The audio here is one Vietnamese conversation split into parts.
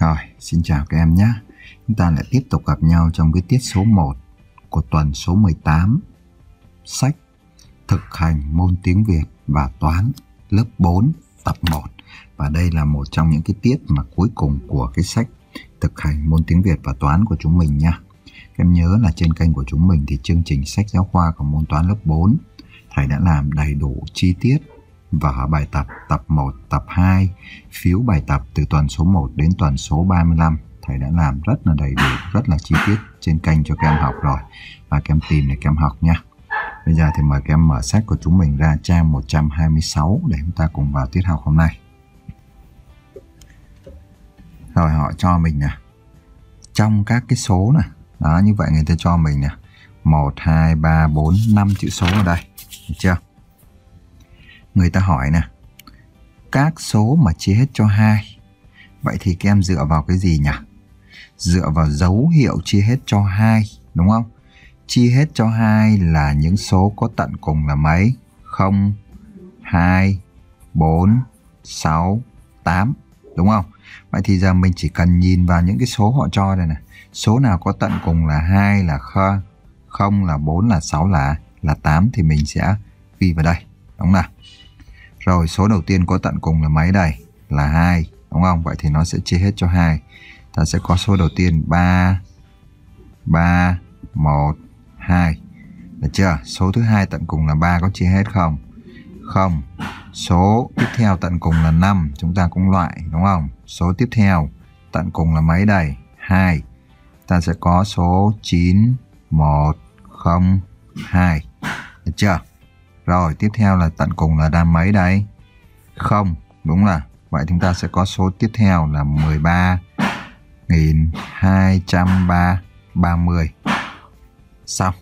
Rồi, xin chào các em nhé. Chúng ta lại tiếp tục gặp nhau trong cái tiết số 1 của tuần số 18 sách thực hành môn tiếng Việt và toán lớp 4 tập 1. Và đây là một trong những cái tiết mà cuối cùng của cái sách thực hành môn tiếng Việt và toán của chúng mình nha. Các em nhớ là trên kênh của chúng mình thì chương trình sách giáo khoa của môn toán lớp 4 thầy đã làm đầy đủ chi tiết và bài tập tập 1, tập 2, phiếu bài tập từ tuần số 1 đến tuần số 35. Thầy đã làm rất là đầy đủ, rất là chi tiết trên kênh cho các em học rồi. Và các em tìm để các em học nha. Bây giờ thì mời các em mở sách của chúng mình ra trang 126 để chúng ta cùng vào tiết học hôm nay. Rồi họ cho mình nè, trong các cái số nè, đó như vậy người ta cho mình nè 1, 2, 3, 4, 5 chữ số ở đây, được chưa? Người ta hỏi nè, các số mà chia hết cho 2. Vậy thì các em dựa vào cái gì nhỉ? Dựa vào dấu hiệu chia hết cho 2, đúng không? Chia hết cho 2 là những số có tận cùng là mấy? 0, 2, 4, 6, 8, đúng không? Vậy thì giờ mình chỉ cần nhìn vào những cái số họ cho đây nè. Số nào có tận cùng là 2 là 0 là 4 là 6 là 8 thì mình sẽ ghi vào đây, đúng không nào? Rồi số đầu tiên có tận cùng là mấy đây? Là 2, đúng không? Vậy thì nó sẽ chia hết cho 2. Ta sẽ có số đầu tiên 3, 3, 1, 2. Được chưa? Số thứ hai tận cùng là 3 có chia hết không? Không. Số tiếp theo tận cùng là 5, chúng ta cũng loại, đúng không? Số tiếp theo tận cùng là mấy đây? 2. Ta sẽ có số 9, 1, 0, 2. Được chưa? Rồi tiếp theo là tận cùng là đam mấy đây? 0, đúng là. Vậy chúng ta sẽ có số tiếp theo là 13.230. Xong.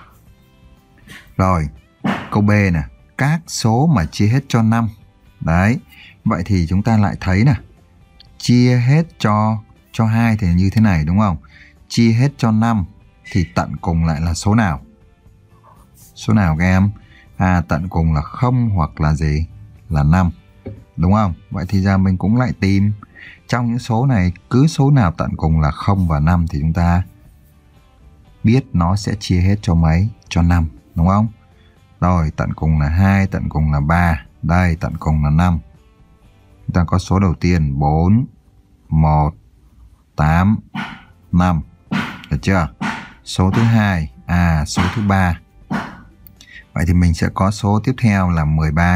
Rồi, câu B nè, các số mà chia hết cho 5. Đấy. Vậy thì chúng ta lại thấy nè, chia hết cho 2 thì như thế này, đúng không? Chia hết cho 5 thì tận cùng lại là số nào? Số nào các em? Tận cùng là 0 hoặc là gì? Là 5. Đúng không? Vậy thì giờ mình cũng lại tìm trong những số này, cứ số nào tận cùng là 0 và 5 thì chúng ta biết nó sẽ chia hết cho mấy? Cho 5, đúng không? Rồi, tận cùng là 2, tận cùng là 3. Đây, tận cùng là 5. Chúng ta có số đầu tiên 4, 1, 8, 5. Được chưa? Số thứ hai, số thứ 3. Vậy thì mình sẽ có số tiếp theo là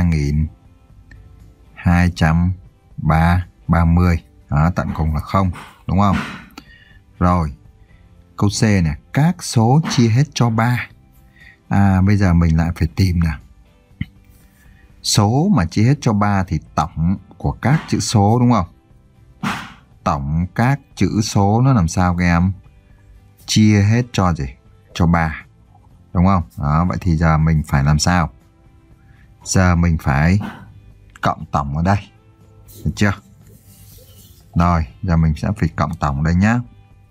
13.230. Đó, tận cùng là 0, đúng không? Rồi, câu C này, các số chia hết cho 3. Bây giờ mình lại phải tìm nè. Số mà chia hết cho 3 thì tổng của các chữ số, đúng không? Tổng các chữ số nó làm sao các em? Chia hết cho gì? Cho 3. Đúng không? Đó, vậy thì giờ mình phải làm sao? Giờ mình phải cộng tổng ở đây. Được chưa? Rồi, giờ mình sẽ phải cộng tổng ở đây nhá.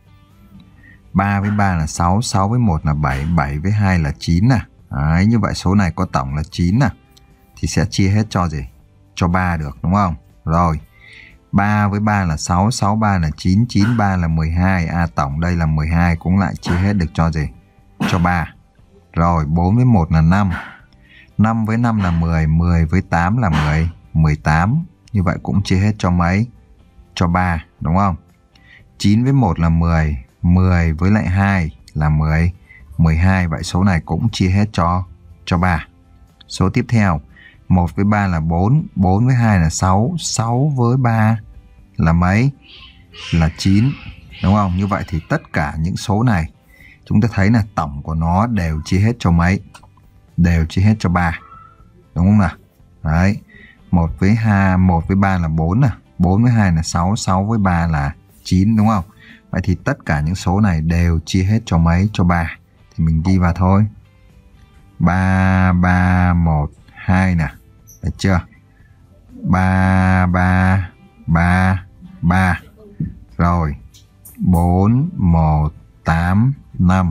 3 với 3 là 6, 6 với 1 là 7, 7 với 2 là 9 nè. Đấy, như vậy số này có tổng là 9 nè. Thì sẽ chia hết cho gì? Cho 3 được, đúng không? Rồi, 3 với 3 là 6, 6 3 là 9, 9 3 là 12. Tổng đây là 12 cũng lại chia hết được cho gì? Cho 3. Rồi, 4 với 1 là 5. 5 với 5 là 10, 10 với 8 là 10, 18. Như vậy cũng chia hết cho mấy? Cho 3, đúng không? 9 với 1 là 10, 10 với lại 2 là 10, 12. Vậy số này cũng chia hết cho 3. Số tiếp theo, 1 với 3 là 4, 4 với 2 là 6, 6 với 3 là mấy? Là 9, đúng không? Như vậy thì tất cả những số này chúng ta thấy là tổng của nó đều chia hết cho mấy? Đều chia hết cho 3. Đúng không nào? Đấy. 1 với 3 là 4 nè, 4 với 2 là 6, 6 với 3 là 9, đúng không? Vậy thì tất cả những số này đều chia hết cho mấy? Cho 3. Thì mình ghi vào thôi. 3, 3, 1, 2 nè. Được chưa? 3, 3, 3, 3. Rồi. 4, 1, 8, 5.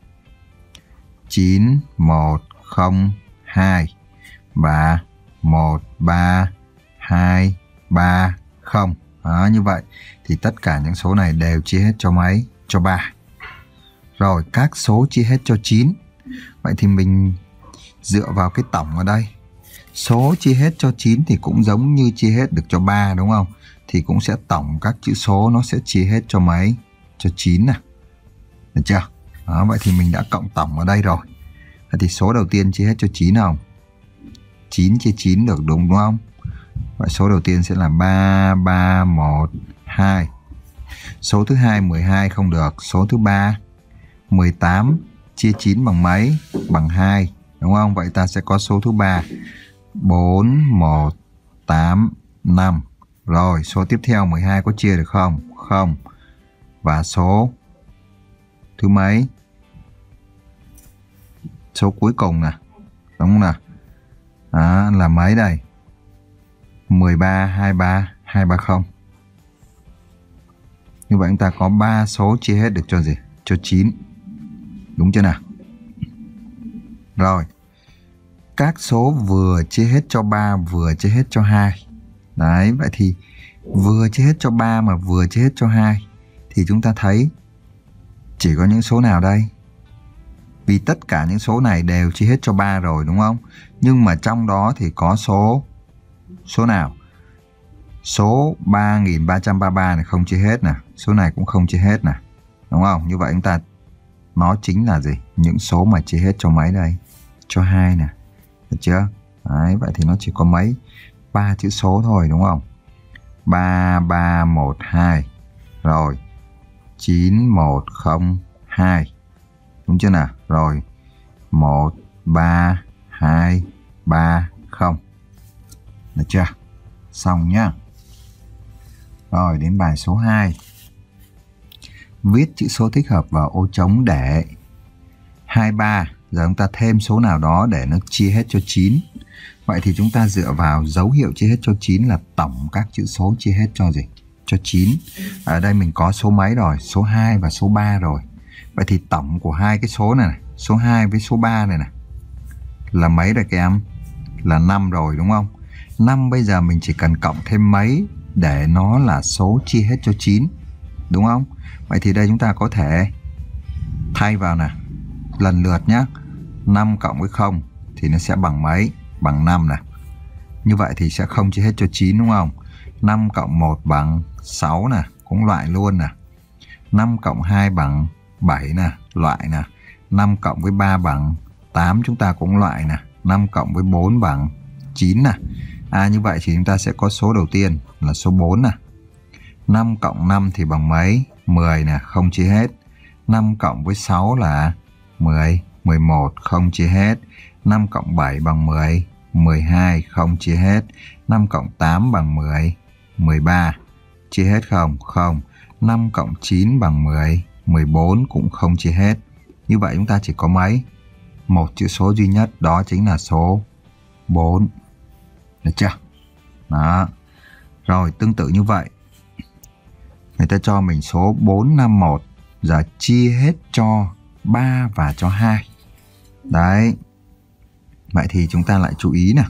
9, 1, 0, 2. Và 1, 3, 2, 3, 0. Đó, như vậy thì tất cả những số này đều chia hết cho mấy? Cho 3. Rồi, các số chia hết cho 9. Vậy thì mình dựa vào cái tổng ở đây. Số chia hết cho 9 thì cũng giống như chia hết được cho 3 đúng không? Thì cũng sẽ tổng các chữ số nó sẽ chia hết cho mấy? Cho 9 nè. Được chưa? Đó, vậy thì mình đã cộng tổng ở đây rồi. Vậy thì số đầu tiên chia hết cho 9 không? 9 chia 9 được đúng không? Vậy số đầu tiên sẽ là 3, 3, 1, 2. Số thứ hai 12 không được. Số thứ ba 18 chia 9 bằng mấy? Bằng 2. Đúng không? Vậy ta sẽ có số thứ ba 4, 1, 8, 5. Rồi, số tiếp theo 12 có chia được không? Không. Và số thứ mấy? Số cuối cùng nè. Đúng không nào? Đó, là mấy đây? 13, 23, 230. Như vậy chúng ta có 3 số chia hết được cho gì? Cho 9. Đúng chưa nào? Rồi. Các số vừa chia hết cho 3 vừa chia hết cho 2. Đấy, vậy thì vừa chia hết cho 3 mà vừa chia hết cho 2 thì chúng ta thấy chỉ có những số nào đây? Vì tất cả những số này đều chia hết cho 3 rồi đúng không? Nhưng mà trong đó thì có số nào? Số 3333 này không chia hết nè, số này cũng không chia hết nè. Đúng không? Như vậy chúng ta nó chính là gì? Những số mà chia hết cho mấy đây? Cho 2 nè. Được chưa? Đấy, vậy thì nó chỉ có mấy? 3 chữ số thôi đúng không? 3, 3, 1, 2. Rồi. 9, 1, 0, 2. Đúng chưa nào? Rồi. 1, 3, 2, 3, 0. Được chưa? Xong nhá. Rồi đến bài số 2. Viết chữ số thích hợp vào ô trống để 23. Giờ chúng ta thêm số nào đó để nó chia hết cho 9. Vậy thì chúng ta dựa vào dấu hiệu chia hết cho 9 là tổng các chữ số chia hết cho gì? Cho 9. Ở đây mình có số mấy rồi? Số 2 và số 3 rồi. Vậy thì tổng của hai cái số này, số 2 với số 3 này là mấy rồi các em? Là 5 rồi đúng không? 5 bây giờ mình chỉ cần cộng thêm mấy để nó là số chia hết cho 9. Đúng không? Vậy thì đây chúng ta có thể thay vào nè. Lần lượt nhé. 5 cộng với 0 thì nó sẽ bằng mấy? Bằng 5 nè. Như vậy thì sẽ không chia hết cho 9 đúng không? 5 cộng 1 bằng 6 nè. Cũng loại luôn nè. 5 cộng 2 bằng 7 nè. Loại nè. 5 cộng với 3 bằng 8 chúng ta cũng loại nè. 5 cộng với 4 bằng 9 nè. Như vậy thì chúng ta sẽ có số đầu tiên là số 4 nè. 5 cộng 5 thì bằng mấy? 10 nè, không chia hết. 5 cộng với 6 là 10, 11, không chia hết. 5 cộng 7 bằng 10, 12, không chia hết. 5 cộng 8 bằng 10, 13, chia hết không? Không. 5 cộng 9 bằng 10, 14 cũng không chia hết. Như vậy chúng ta chỉ có mấy? Một chữ số duy nhất, đó chính là số 4. Được chưa? Đó. Rồi tương tự như vậy, người ta cho mình số 451. Giờ chia hết cho 3 và cho 2. Đấy. Vậy thì chúng ta lại chú ý nè.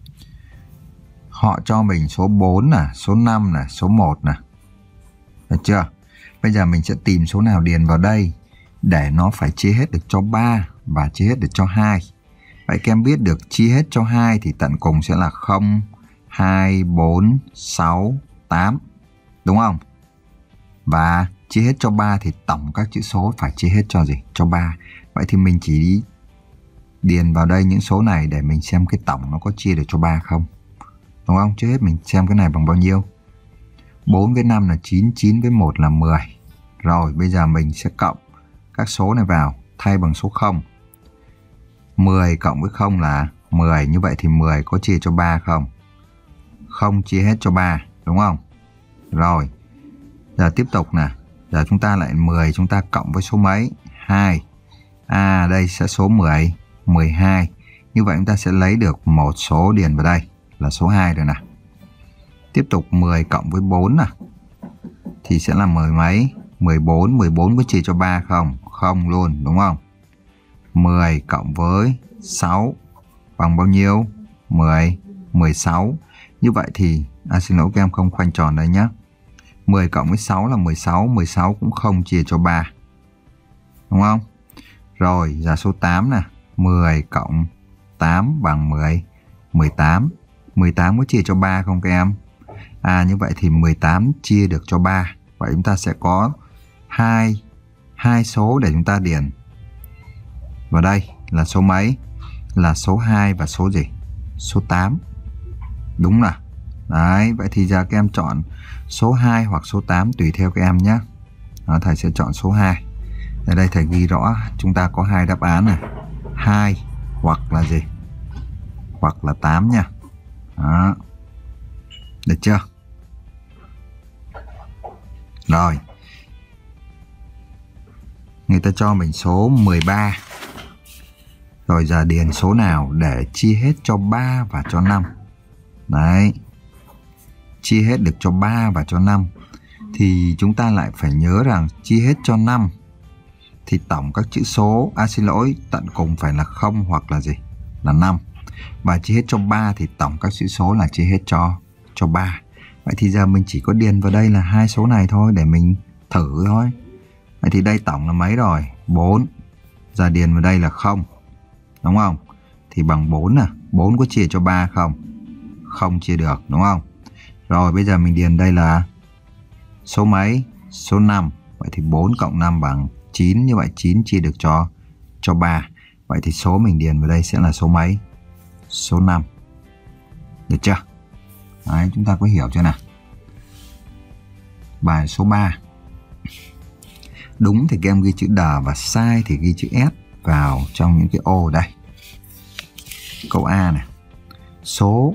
Họ cho mình số 4 nè, số 5 nè, số 1 nè. Được chưa? Bây giờ mình sẽ tìm số nào điền vào đây để nó phải chia hết được cho 3 và chia hết được cho 2. Vậy các em biết được chia hết cho 2 thì tận cùng sẽ là 0, 2, 4, 6, 8. Đúng không? Và chia hết cho 3 thì tổng các chữ số phải chia hết cho gì? Cho 3. Vậy thì mình chỉ điền vào đây những số này để mình xem cái tổng nó có chia được cho 3 không. Đúng không? Trước hết mình xem cái này bằng bao nhiêu. 4 với 5 là 9, 9 với 1 là 10. Rồi bây giờ mình sẽ cộng các số này vào, thay bằng số 0. 10 cộng với 0 là 10. Như vậy thì 10 có chia cho 3 không? Không chia hết cho 3. Đúng không? Rồi. Giờ tiếp tục nè. Giờ chúng ta lại 10 chúng ta cộng với số mấy? 2. Đây sẽ số 10, 12. Như vậy chúng ta sẽ lấy được một số điền vào đây là số 2 rồi nè. Tiếp tục 10 cộng với 4 nè. Thì sẽ là 10 mấy? 14. 14 có chia cho 3 không? Không luôn, đúng không? 10 cộng với 6 bằng bao nhiêu? 10, 16. Như vậy thì, xin lỗi các em không khoanh tròn đây nhé. 10 cộng với 6 là 16, 16 cũng không chia cho 3. Đúng không? Rồi, ra số 8 nè, 10 cộng 8 bằng 10, 18. 18 có chia cho 3 không các em? Như vậy thì 18 chia được cho 3. Vậy chúng ta sẽ có hai số để chúng ta điền. Và đây là số mấy? Là số 2 và số gì? Số 8. Đúng là. Đấy, vậy thì giờ các em chọn số 2 hoặc số 8 tùy theo các em nhé. Thầy sẽ chọn số 2. Ở đây thầy ghi rõ chúng ta có 2 đáp án này. 2 hoặc là gì? Hoặc là 8 nha. Đó. Được chưa? Rồi. Người ta cho mình số 13. Rồi giờ điền số nào để chia hết cho 3 và cho 5. Đấy. Chia hết được cho 3 và cho 5. Thì chúng ta lại phải nhớ rằng chia hết cho 5 thì tổng các chữ số, xin lỗi, tận cùng phải là 0 hoặc là gì? Là 5. Và chia hết cho 3 thì tổng các chữ số là chia hết cho 3. Vậy thì giờ mình chỉ có điền vào đây là 2 số này thôi để mình thử thôi. Vậy thì đây tổng là mấy rồi? 4. Giờ điền vào đây là 0. Đúng không? Thì bằng 4 nè. 4 có chia cho 3 không? Không chia được, đúng không? Rồi bây giờ mình điền đây là số mấy? Số 5. Vậy thì 4 cộng 5 bằng 9. Như vậy 9 chia được cho 3. Vậy thì số mình điền vào đây sẽ là số mấy? Số 5. Được chưa? Đấy, chúng ta có hiểu chưa nào? Bài số 3. Đúng thì các em ghi chữ D và sai thì ghi chữ S vào trong những cái ô đây. Câu A này. Số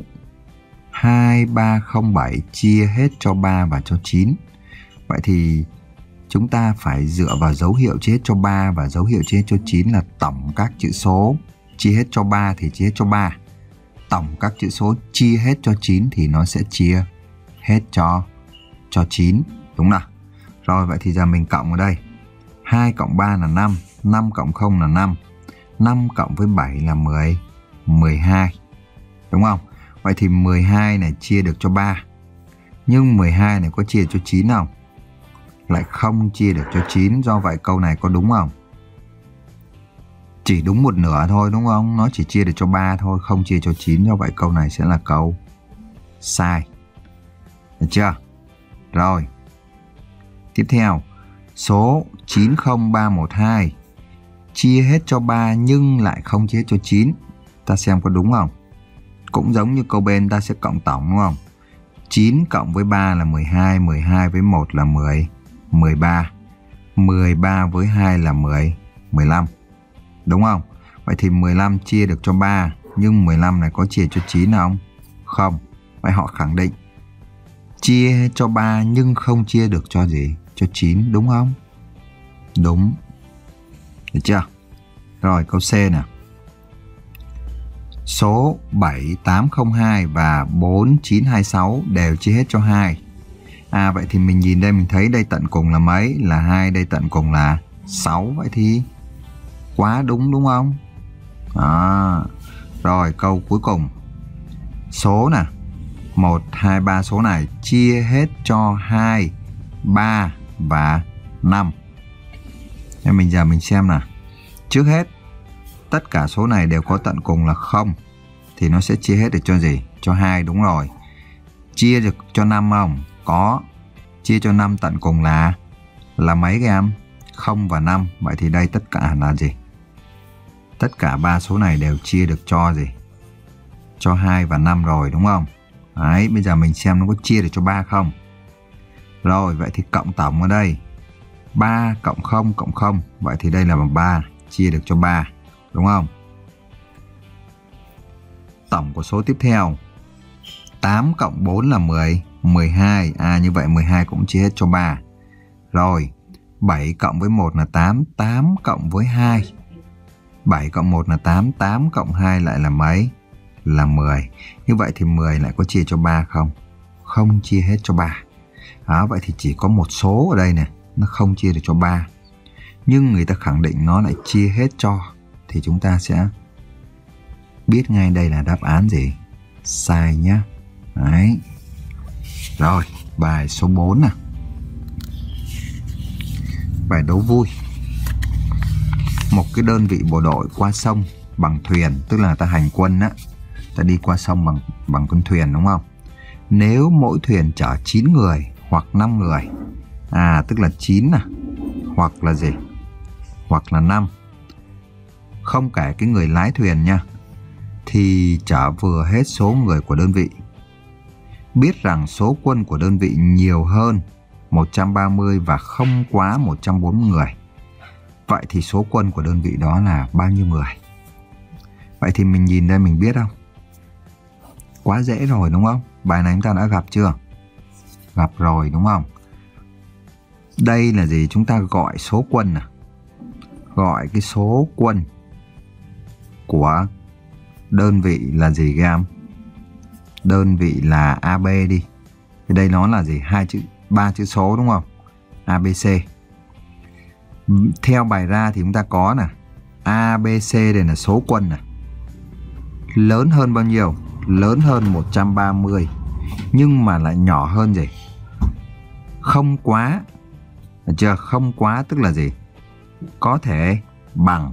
2307 chia hết cho 3 và cho 9. Vậy thì chúng ta phải dựa vào dấu hiệu chia hết cho 3 và dấu hiệu chia hết cho 9 là tổng các chữ số. Chia hết cho 3 thì chia hết cho 3. Tổng các chữ số chia hết cho 9 thì nó sẽ chia hết cho 9. Đúng nào? Rồi vậy thì giờ mình cộng ở đây. 2 cộng 3 là 5. 5 cộng 0 là 5. 5 cộng với 7 là 12. Đúng không? Vậy thì 12 này chia được cho 3. Nhưng 12 này có chia cho 9 không? Lại không chia được cho 9. Do vậy câu này có đúng không? Chỉ đúng một nửa thôi, đúng không? Nó chỉ chia được cho 3 thôi, không chia cho 9. Do vậy câu này sẽ là câu sai. Được chưa? Rồi. Tiếp theo. Số 90312 chia hết cho 3 nhưng lại không chia hết cho 9. Ta xem có đúng không? Cũng giống như câu bên ta sẽ cộng tổng, đúng không? 9 cộng với 3 là 12, 12 với 1 là 10, 13. 13 với 2 là 15. Đúng không? Vậy thì 15 chia được cho 3, nhưng 15 này có chia cho 9 không? Không. Vậy họ khẳng định chia cho 3 nhưng không chia được cho gì? Cho 9, đúng không? Đúng. Được chưa? Rồi câu C nè. Số 7802 và 4926 đều chia hết cho 2. Vậy thì mình nhìn đây mình thấy đây tận cùng là mấy? Là 2, đây tận cùng là 6. Vậy thì quá đúng, đúng không? Rồi câu cuối cùng. Số nè. 1, 2, 3 số này chia hết cho 2, 3 và 5. Nên mình giờ mình xem nè. Trước hết tất cả số này đều có tận cùng là 0 thì nó sẽ chia hết được cho gì? Cho 2, đúng rồi. Chia được cho 5 không? Có. Chia cho 5 tận cùng là mấy các em? 0 và 5. Vậy thì đây tất cả là gì? Tất cả 3 số này đều chia được cho gì? Cho 2 và 5 rồi, đúng không? Đấy, bây giờ mình xem nó có chia được cho 3 không? Rồi, vậy thì cộng tổng ở đây. 3 cộng 0 cộng 0. Vậy thì đây là bằng 3. Chia được cho 3. Đúng không? Tổng của số tiếp theo. 8 cộng 4 là 10. 12. Như vậy 12 cũng chia hết cho 3. Rồi. 7 cộng với 1 là 8. 8 cộng với 2. 7 cộng 1 là 8. 8 cộng 2 lại là mấy? Là 10. Như vậy thì 10 lại có chia cho 3 không? Không chia hết cho 3. Vậy thì chỉ có một số ở đây nè. Nó không chia được cho 3. Nhưng người ta khẳng định nó lại chia hết cho. Thì chúng ta sẽ biết ngay đây là đáp án gì? Sai nhá. Đấy. Rồi, bài số 4 nè. Bài đố vui. Một cái đơn vị bộ đội qua sông bằng thuyền, tức là ta hành quân á, ta đi qua sông bằng con thuyền đúng không? Nếu mỗi thuyền chở 9 người hoặc 5 người, tức là 9 nè, hoặc là gì? Hoặc là 5. Không kể cái người lái thuyền nha, thì chở vừa hết số người của đơn vị. Biết rằng số quân của đơn vị nhiều hơn 130 và không quá 140 người. Vậy thì số quân của đơn vị đó là bao nhiêu người? Vậy thì mình nhìn đây mình biết không? Quá dễ rồi đúng không? Bài này chúng ta đã gặp chưa? Gặp rồi đúng không? Đây là gì? Chúng ta gọi số quân à? Gọi cái số quân của đơn vị là gì các em? Đơn vị là AB đi. Thì đây nó là gì? 3 chữ số đúng không? ABC. Theo bài ra thì chúng ta có nè, ABC đây là số quân nè. Lớn hơn bao nhiêu? Lớn hơn 130. Nhưng mà lại nhỏ hơn gì? Không quá. Được chưa? Không quá tức là gì? Có thể bằng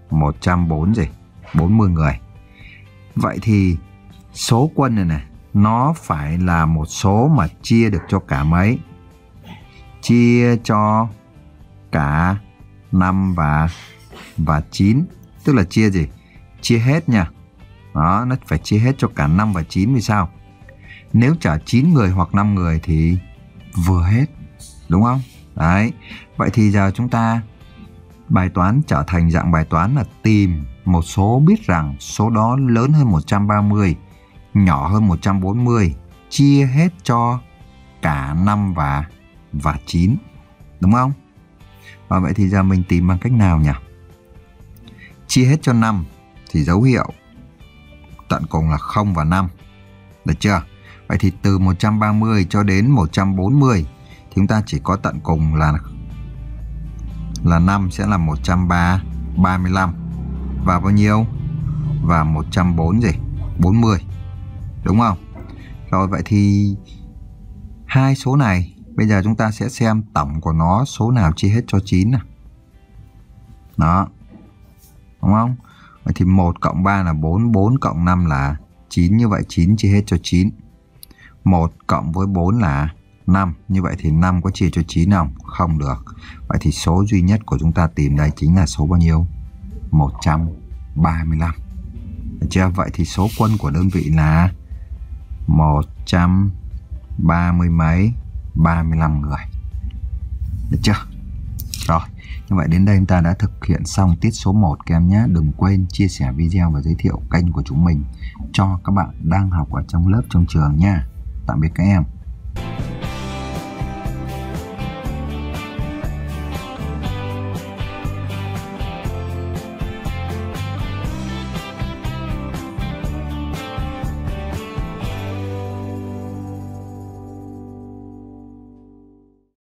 140 người. Vậy thì số quân này này, nó phải là một số mà chia được cho cả mấy? Chia cho cả 5 và 9. Tức là chia gì? Chia hết nha. Đó, nó phải chia hết cho cả 5 và 9 vì sao? Nếu chở 9 người hoặc 5 người thì vừa hết. Đúng không? Đấy. Vậy thì giờ chúng ta bài toán trở thành dạng bài toán là tìm một số biết rằng số đó lớn hơn 130, nhỏ hơn 140, chia hết cho cả 5 và 9. Đúng không? Và vậy thì giờ mình tìm bằng cách nào nhỉ? Chia hết cho 5 thì dấu hiệu tận cùng là 0 và 5. Được chưa? Vậy thì từ 130 cho đến 140 thì chúng ta chỉ có tận cùng là 5 sẽ là 135. Và bao nhiêu? Và 140. Đúng không? Rồi vậy thì hai số này bây giờ chúng ta sẽ xem tổng của nó số nào chia hết cho 9 nào. Đó. Đúng không? Vậy thì 1 cộng 3 là 4, 4 cộng 5 là 9, như vậy 9 chia hết cho 9. 1 cộng với 4 là 5, như vậy thì 5 có chia cho 9 không? Không được. Vậy thì số duy nhất của chúng ta tìm đây chính là số bao nhiêu? 135. Được chưa? Vậy thì số quân của đơn vị là 35 người. Được chưa? Rồi, như vậy đến đây chúng ta đã thực hiện xong tiết số 1 các em nhé. Đừng quên chia sẻ video và giới thiệu kênh của chúng mình cho các bạn đang học ở trong lớp trong trường nha. Tạm biệt các em.